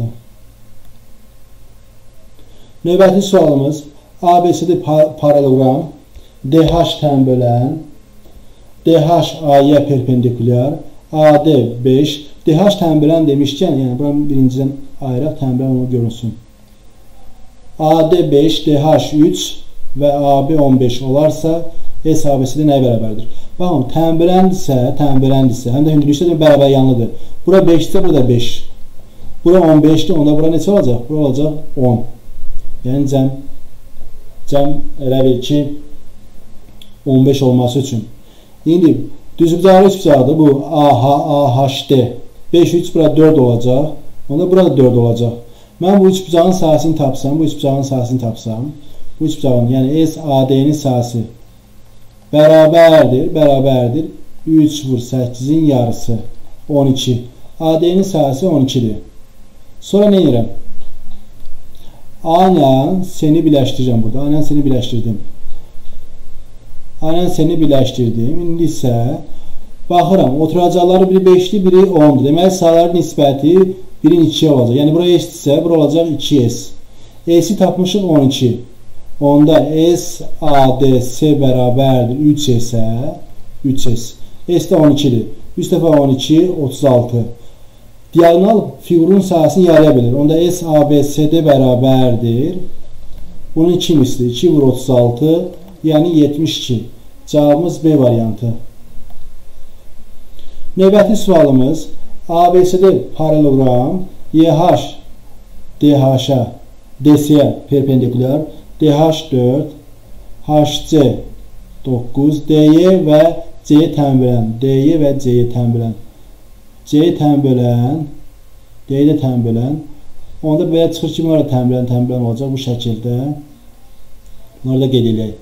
Növbəti sualımız A B C D paralelogram D H tənbölən D H A-ya perpendikulyar A D beş. D H tənbölən demişkən, yəni buranın birinciden ayıraq tənbölən onu görünsün. A D beş, D H üç və A B on beş olarsa S A B C D nəyə bərabərdir? Baxın, tənböləndirsə, tənböləndirsə, həm də hündürlükdə də bərabər yanlıdır. Bura beşdirsə, bura da beş. Bura on beşdir, onda bura neçə olacaq? Bura olacaq on. Yəni cəm, cəm elə bil ki on beş olması üçün. İndi düzbucaqlı üçbucaqdır. Bu A H A H D. beş üç bura dörd olacaq. Onda burada dörd olacaq. Mən bu üçbucağın sahəsini tapsam, bu üçbucağın sahəsini tapsam, bu üçbucağın, yəni S A D'nin sahəsi bərabərdir, bərabərdir. üç vur səkkizin yarısı on iki. A D'nin sahəsi on ikidir. Sonra nə edirəm? A ilə seni birləşdirəcəm burada. A ilə seni birləşdirdim. A ilə seni birləşdirdim. İndi isə baxıram, oturacaqları biri beşdir, biri ondur. Deməli, sayıların nisbəti birin ikiyə olacaq. Yəni, bura S-dirsə, bura olacaq iki S. S-i tapmışıq on iki. Onda S, A, D, S bərabərdir üç S-ə, üç S. S də on ikidir. üç dəfə on iki, otuz altı. Diagonal fiqurun sahəsini yaraya bilir. Onda S, A, B, C, D bərabərdir. Bunun iki misli. iki vur otuz altı, yəni yetmiş iki. Cavabımız B variantı. Növbəti sualımız A B C D paralelogram Y H D H-a D C-yə perpendikulyar D H dörd H C doqquz D Y və C-yə tənbölən D Y və C-yə tənbölən C-yə tənbölən D-yə tənbölən onda belə çıxır ki, bunlar tənbölən tənbölən olacaq bu şəkildə. Bunları da qeyd edək.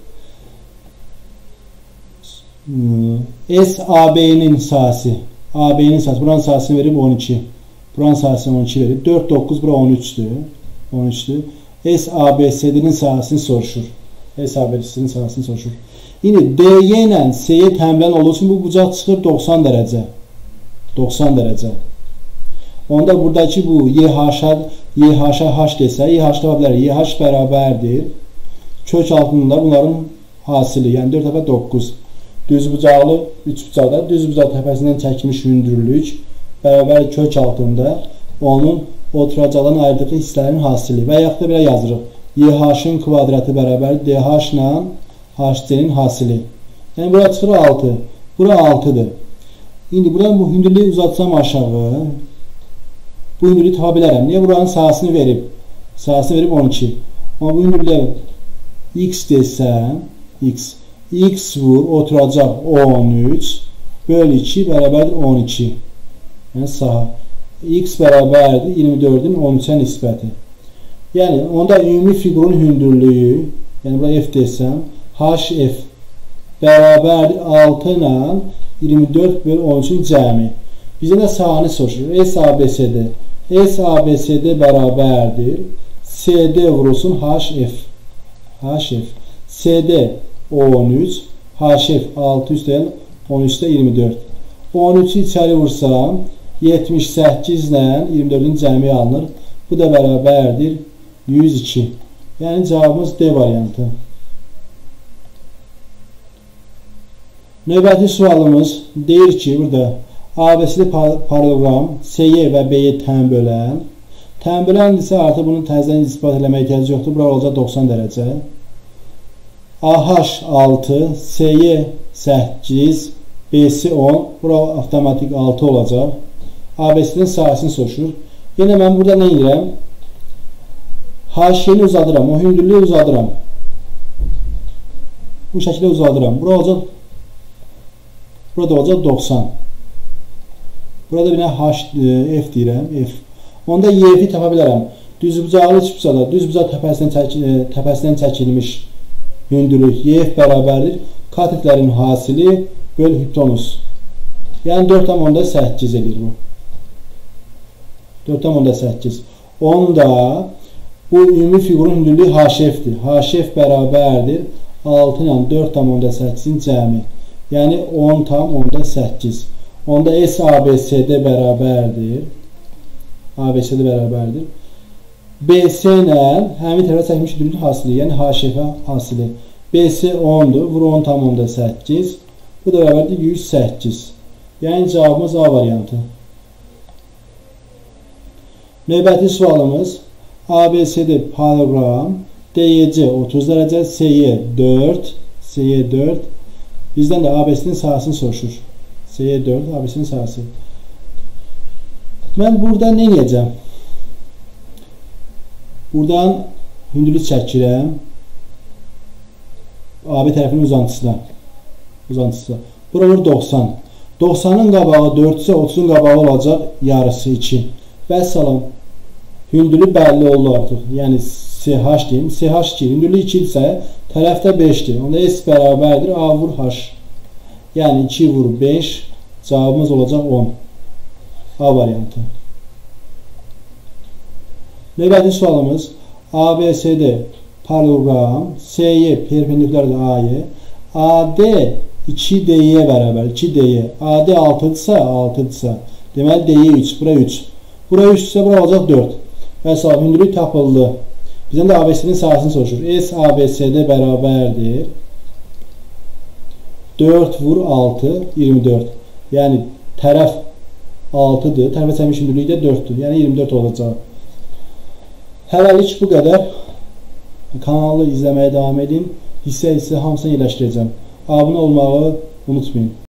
S A B'nin sahəsi A B'nin sahəsi, buranın sahəsini verib on iki. Buranın sahəsini on iki verib. dörd doqquz, bura on üçdür. on üçdür. S A B C D'nin sahəsini soruşur. S A B C D'nin sahəsini soruşur. İndi D Y ilə C-yə tənbölən olduğu üçün bu bucaq çıxır doxsan dərəcə. doxsan dərəcə. Onda buradakı bu Y H-a Y H-a H desə, Y H-da var bilər. Y H bərabərdir. Kök altında bunların hasili, yəni dörd dəfə doqquz. Düzbucaqlı üç bucaqda, düzbucaq təpəsindən çəkilmiş hündürlük bərabər kök altında onun oturacaqların ayırdığı hissələrin hasili və yaxud da belə yazırıq. Y H-ın kvadratı bərabər D H ilə H C-nin hasili. Yəni, bura çıxır altı. Bura altıdır. İndi buradan bu hündürlüyü uzatsam aşağı, bu hündürlüyü tapa bilərəm. Niyə? Buranın sahəsini verib. Sahəsini verib on iki. Amma bu hündürlüyə X desəm, X. X vur, oturacaq on üç, bölü iki bərabərdir on iki. Yəni, saha. X bərabərdir iyirmi dördün on üçə nisbəti. Yəni, onda ümumi fiqurun hündürlüyü, yəni, bura F desəm, H F bərabərdir altı ilə iyirmi dörd bölü on üçün cəmi. Bizə də sahanı soruşur. S A B C D. S A B C D bərabərdir. C D vurulsun H F. H F. C D on üç. H F altı üstəgəl on üçdə iyirmi dörd. on üçü içəri vursam yetmiş səkkiz ilə iyirmi dördün cəmi alınır. Bu da bərabərdir yüz iki. Yəni cavabımız D variantı. Növbəti sualımız deyir ki, burada A B C D paralelogram C Y və B Y tənbölən. Tənböləndirsə artıq bunu təzədən ispat eləmək ehtiyac yoxdur. Bura olacaq doxsan dərəcə. A H altı, C Y səkkiz, B C on. Bura avtomatik altı olacaq. A B C D'nin sahəsini soruşur. Yenə mən burada nə edirəm? Haşiyeni uzadıram. O hündürlüğü uzadıram. Bu şekilde uzadıram. Burada olacaq Burada olacaq doxsan. Burada bir h, f deyirəm. F. Onda y-i tapa bilərəm. Düzbucaqlı üçbucaqda düzbucaq təpəsindən, çək, təpəsindən çəkilmiş hündürlük y bərabərdir. Katetlərin hasili böl hipotenus. Yəni dörd tam onda səkkiz edir bu. dörd tam onda səkkiz. Onda bu ümumi fiqurun hündürlüyü h f-dir. h f bərabərdir altı ilə dörd tam onda səkkizin cəmi. Yəni on tam onda səkkiz. Onda S A B C D bərabərdir. A B C D bərabərdir. B C ilə həmin tərəfə çəkmiş hündürlük hasili, yəni H F hasili. B C ondur. Vur on tam onda səkkiz. Bu da bərabərdir yüz səkkiz. Yəni cavabımız A variantı. Növbəti sualımız A B C D parallelogram, D Y C otuz dərəcə, C Y dörd, C Y dörd. Bizdən də A B C'nin sahəsini soruşur. C Y dörd, A B C'nin sahəsi. Mən burada nə edəcəm? Buradan hündürlük çəkirəm. A B tərəfinin uzantısına. Uzantısına. Bura vur doxsan. doxsanın qabağı dörd isə otuzun qabağı olacaq yarısı iki. Vəssalam. Hündürlük bəlli oldu artıq. Yəni C H deyim. C H iki. Hündürlük iki isə tərəfdə beşdir. Onda S bərabərdir. A vur H. Yəni iki vur beş. Cavabımız olacaq on. A variantı. Növbəti sualımız A B C D parallelogram, C Y perpendikulardır A Y. A D iki D Y bərabər. iki D Y. A D altıdırsa, altıdırsa. Deməli D Y üç. Bura üç. Bura üç isə bura olacaq dörd. Məsələn, hündürlük tapıldı. Bizdən də A B C'nin sahəsini soruşur. S A B C D bərabərdir. dörd vur altı, iyirmi dörd. Yəni tərəf altıdır. Tərəfə çəkmiş hündürlüyü də dörddür. Yəni iyirmi dörd olacaq. Hələlik bu qədər. Kanalı izləməyə davam edin. Hissə-hissə hamısını yerləşdirəcəm. Abunə olmağı unutmayın.